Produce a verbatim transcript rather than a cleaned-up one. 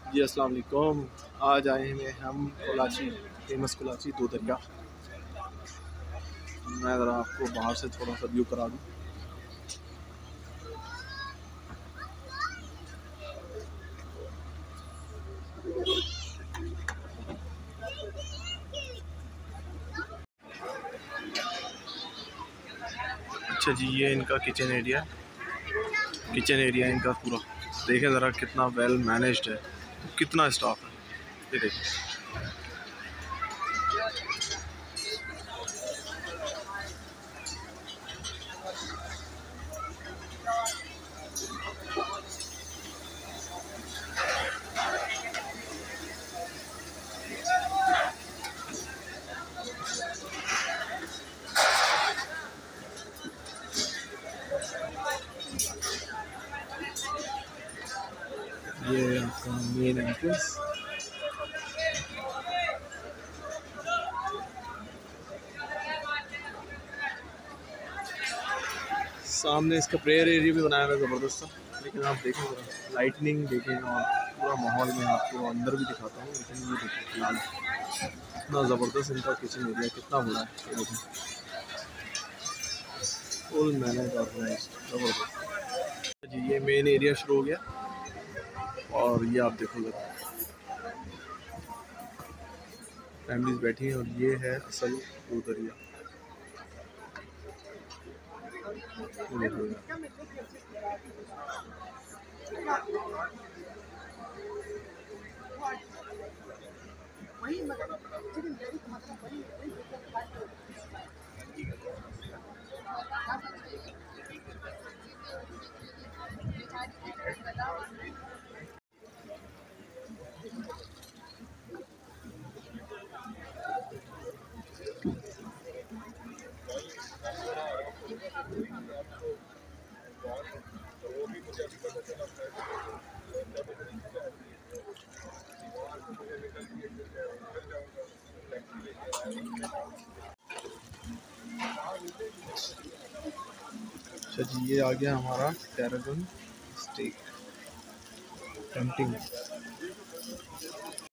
जी अस्सलाम वालेकुम। आज आए हैं हम कोलाची, फेमस कोलाची दो दरिया। मैं ज़रा आपको बाहर से थोड़ा सा व्यू करा दूँ। अच्छा जी, ये इनका किचन एरिया किचन एरिया इनका पूरा देखें ज़रा कितना वेल मैनेज्ड है, कितना स्टाफ है ये देखें। ये आपका मेन एंट्रेंस। सामने इसका प्रेयर एरिया भी बनाया हुआ है ज़बरदस्त सा, लेकिन आप देखें ज़रा लाइटनिंग देखें और पूरा माहौल में आपको अंदर भी दिखाता हूँ। लेकिन ये देखें फिलहाल कितना ज़बरदस्त इनका किचन एरिया, कितना बड़ा है ये देखें, फुल मैनेज ऑर्गेनाइज्ड ज़बरदस्त जी। ये मेन एरिया शुरू हो गया और ये आप देखो ज़रा फैमिलीज बैठी हैं और ये है असल दो दरिया। अच्छा जी, ये आ गया हमारा टैरागन स्टेक टेम्पटिंग।